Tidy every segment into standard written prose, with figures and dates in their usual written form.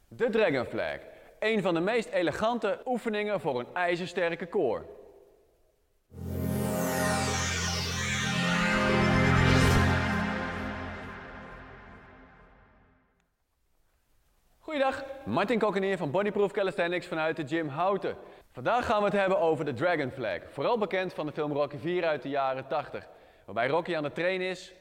De Dragon Flag. Een van de meest elegante oefeningen voor een ijzersterke core. Goeiedag, Martin Kokken hier van Bodyproof Calisthenics vanuit de gym Houten. Vandaag gaan we het hebben over de Dragon Flag. Vooral bekend van de film Rocky IV uit de jaren 80. Waarbij Rocky aan het trainen is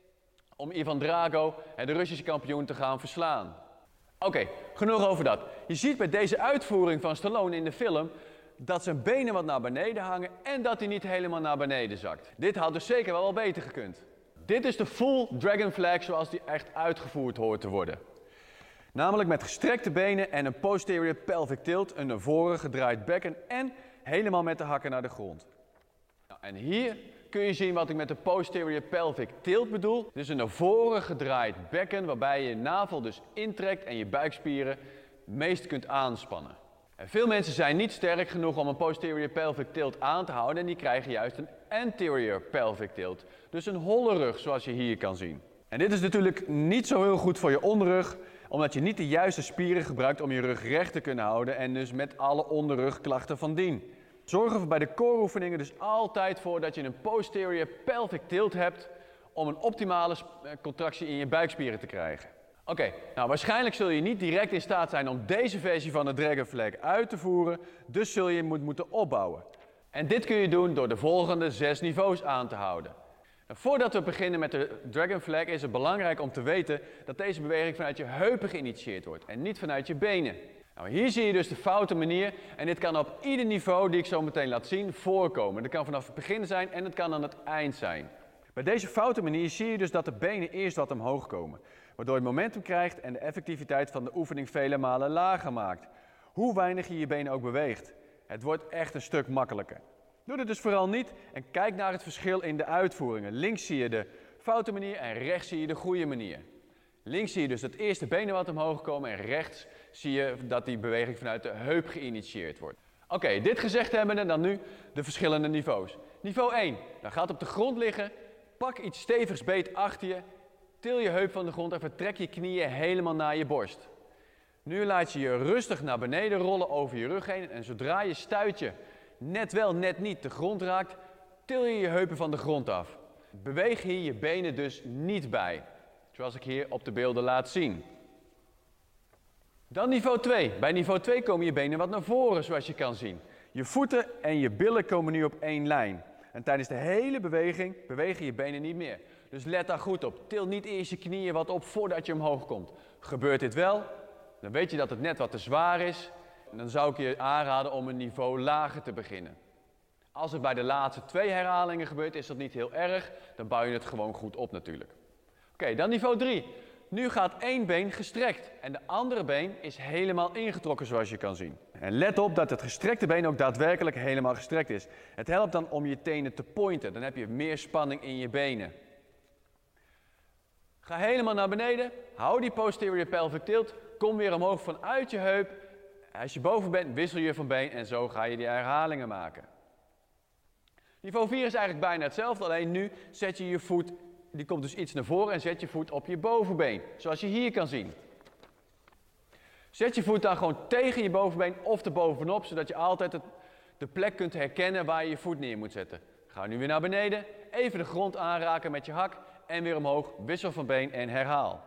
om Ivan Drago, de Russische kampioen, te gaan verslaan. Oké, genoeg over dat. Je ziet bij deze uitvoering van Stallone in de film dat zijn benen wat naar beneden hangen en dat hij niet helemaal naar beneden zakt. Dit had dus zeker wel beter gekund. Dit is de full Dragon Flag zoals die echt uitgevoerd hoort te worden. Namelijk met gestrekte benen en een posterior pelvic tilt, een naar voren gedraaid bekken en helemaal met de hakken naar de grond. Nou, en hier kun je zien wat ik met de posterior pelvic tilt bedoel. Dus een naar voren gedraaid bekken waarbij je je navel dus intrekt en je buikspieren het meest kunt aanspannen. En veel mensen zijn niet sterk genoeg om een posterior pelvic tilt aan te houden en die krijgen juist een anterior pelvic tilt. Dus een holle rug zoals je hier kan zien. En dit is natuurlijk niet zo heel goed voor je onderrug, omdat je niet de juiste spieren gebruikt om je rug recht te kunnen houden en dus met alle onderrugklachten van dien. Zorg er bij de core oefeningen dus altijd voor dat je een posterior pelvic tilt hebt om een optimale contractie in je buikspieren te krijgen. Oké, nou waarschijnlijk zul je niet direct in staat zijn om deze versie van de Dragon Flag uit te voeren, dus zul je moeten opbouwen. En dit kun je doen door de volgende 6 niveaus aan te houden. Nou, voordat we beginnen met de Dragon Flag is het belangrijk om te weten dat deze beweging vanuit je heupen geïnitieerd wordt en niet vanuit je benen. Nou, hier zie je dus de foute manier en dit kan op ieder niveau die ik zo meteen laat zien voorkomen. Dat kan vanaf het begin zijn en het kan aan het eind zijn. Bij deze foute manier zie je dus dat de benen eerst wat omhoog komen, waardoor je momentum krijgt en de effectiviteit van de oefening vele malen lager maakt. Hoe weinig je je benen ook beweegt. Het wordt echt een stuk makkelijker. Doe dit dus vooral niet en kijk naar het verschil in de uitvoeringen. Links zie je de foute manier en rechts zie je de goede manier. Links zie je dus dat eerst de benen wat omhoog komen en rechts zie je dat die beweging vanuit de heup geïnitieerd wordt. Oké, dit gezegd hebbende dan nu de verschillende niveaus. Niveau 1, dan gaat op de grond liggen, pak iets stevigs beet achter je, til je heup van de grond en vertrek je knieën helemaal naar je borst. Nu laat je je rustig naar beneden rollen over je rug heen en zodra je stuitje net wel, net niet de grond raakt, til je je heupen van de grond af. Beweeg hier je benen dus niet bij, zoals ik hier op de beelden laat zien. Dan niveau 2. Bij niveau 2 komen je benen wat naar voren, zoals je kan zien. Je voeten en je billen komen nu op één lijn. En tijdens de hele beweging bewegen je benen niet meer. Dus let daar goed op. Til niet eerst je knieën wat op voordat je omhoog komt. Gebeurt dit wel, dan weet je dat het net wat te zwaar is. En dan zou ik je aanraden om een niveau lager te beginnen. Als het bij de laatste 2 herhalingen gebeurt, is dat niet heel erg. Dan bouw je het gewoon goed op natuurlijk. Oké, dan niveau 3. Nu gaat één been gestrekt en de andere been is helemaal ingetrokken zoals je kan zien. En let op dat het gestrekte been ook daadwerkelijk helemaal gestrekt is. Het helpt dan om je tenen te pointen, dan heb je meer spanning in je benen. Ga helemaal naar beneden, hou die posterior pelvic tilt, kom weer omhoog vanuit je heup. Als je boven bent, wissel je van been en zo ga je die herhalingen maken. Niveau 4 is eigenlijk bijna hetzelfde, alleen nu zet je je voet, die komt dus iets naar voren en zet je voet op je bovenbeen, zoals je hier kan zien. Zet je voet dan gewoon tegen je bovenbeen of erbovenop, zodat je altijd de plek kunt herkennen waar je je voet neer moet zetten. Ga nu weer naar beneden, even de grond aanraken met je hak en weer omhoog, wissel van been en herhaal.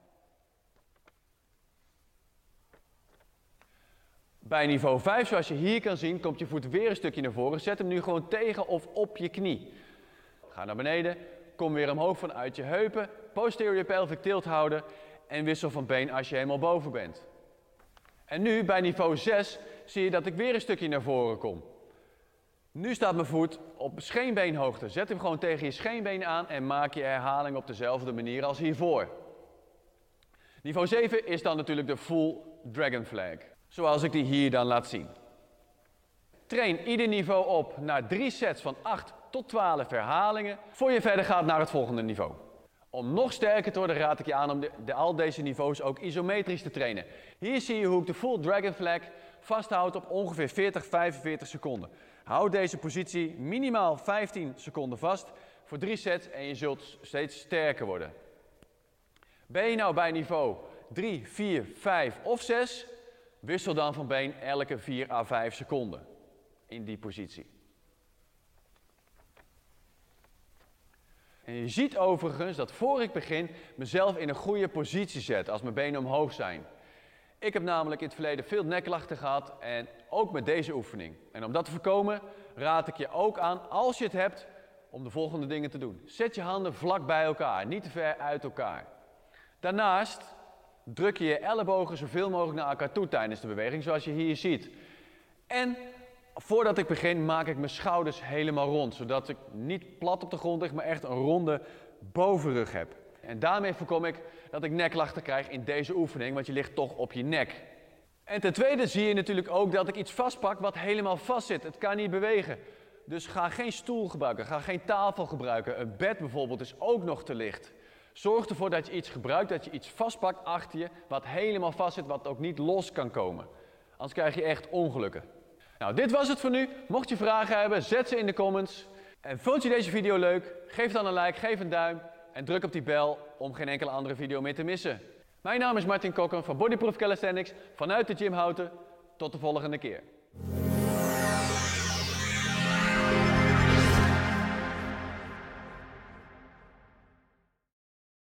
Bij niveau 5, zoals je hier kan zien, komt je voet weer een stukje naar voren. Zet hem nu gewoon tegen of op je knie. Ga naar beneden, kom weer omhoog vanuit je heupen, posterior pelvic tilt houden en wissel van been als je helemaal boven bent. En nu bij niveau 6 zie je dat ik weer een stukje naar voren kom. Nu staat mijn voet op scheenbeenhoogte. Zet hem gewoon tegen je scheenbeen aan en maak je herhaling op dezelfde manier als hiervoor. Niveau 7 is dan natuurlijk de full Dragon Flag, zoals ik die hier dan laat zien. Train ieder niveau op naar 3 sets van 8 tot 12 herhalingen, voor je verder gaat naar het volgende niveau. Om nog sterker te worden raad ik je aan om al deze niveaus ook isometrisch te trainen. Hier zie je hoe ik de full Dragon Flag vasthoud op ongeveer 40-45 seconden. Houd deze positie minimaal 15 seconden vast voor 3 sets en je zult steeds sterker worden. Ben je nou bij niveau 3, 4, 5 of 6. Wissel dan van been elke 4 à 5 seconden in die positie. En je ziet overigens dat voor ik begin mezelf in een goede positie zet als mijn benen omhoog zijn. Ik heb namelijk in het verleden veel nekklachten gehad en ook met deze oefening. En om dat te voorkomen raad ik je ook aan, als je het hebt, om de volgende dingen te doen. Zet je handen vlak bij elkaar, niet te ver uit elkaar. Daarnaast druk je je ellebogen zoveel mogelijk naar elkaar toe tijdens de beweging, zoals je hier ziet. En voordat ik begin maak ik mijn schouders helemaal rond, zodat ik niet plat op de grond lig, maar echt een ronde bovenrug heb. En daarmee voorkom ik dat ik nekklachten krijg in deze oefening, want je ligt toch op je nek. En ten tweede zie je natuurlijk ook dat ik iets vastpak wat helemaal vast zit. Het kan niet bewegen. Dus ga geen stoel gebruiken, ga geen tafel gebruiken. Een bed bijvoorbeeld is ook nog te licht. Zorg ervoor dat je iets gebruikt, dat je iets vastpakt achter je, wat helemaal vast zit, wat ook niet los kan komen. Anders krijg je echt ongelukken. Nou, dit was het voor nu. Mocht je vragen hebben, zet ze in de comments. En vond je deze video leuk? Geef dan een like, geef een duim en druk op die bel om geen enkele andere video meer te missen. Mijn naam is Martin Kokken van Bodyproof Calisthenics vanuit de Gym Houten. Tot de volgende keer.